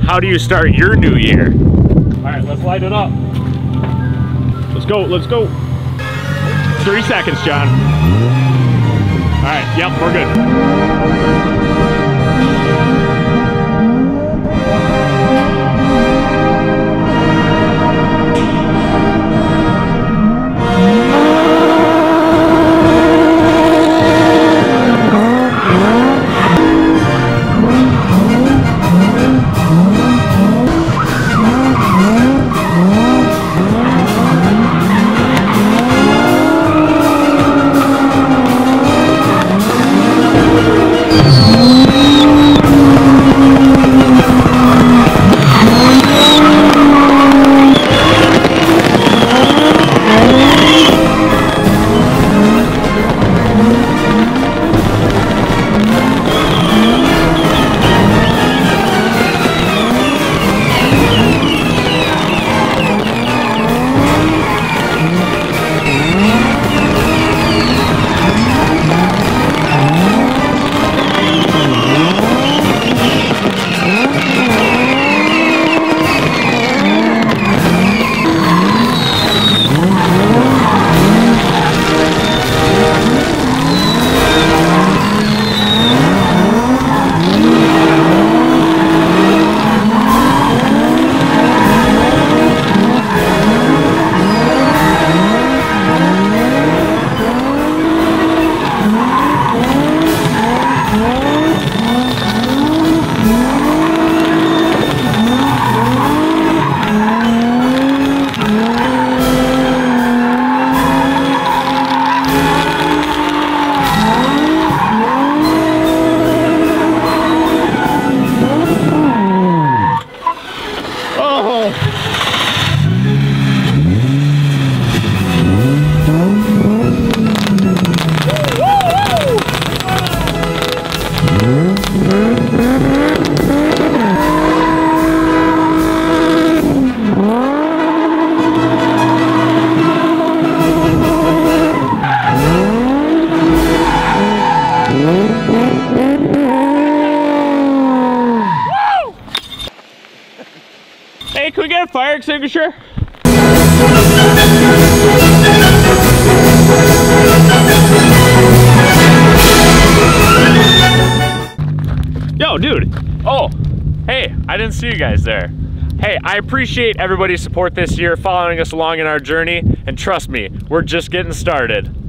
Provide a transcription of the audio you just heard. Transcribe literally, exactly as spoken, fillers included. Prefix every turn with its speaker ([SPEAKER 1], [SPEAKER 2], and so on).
[SPEAKER 1] how do you start your new year? All right, let's light it up. Let's go, let's go. Three seconds, John. All right, yep, we're good. Hey, can we get a fire extinguisher? Yo, dude. Oh, hey, I didn't see you guys there. Hey, I appreciate everybody's support this year, following us along in our journey, and trust me, we're just getting started.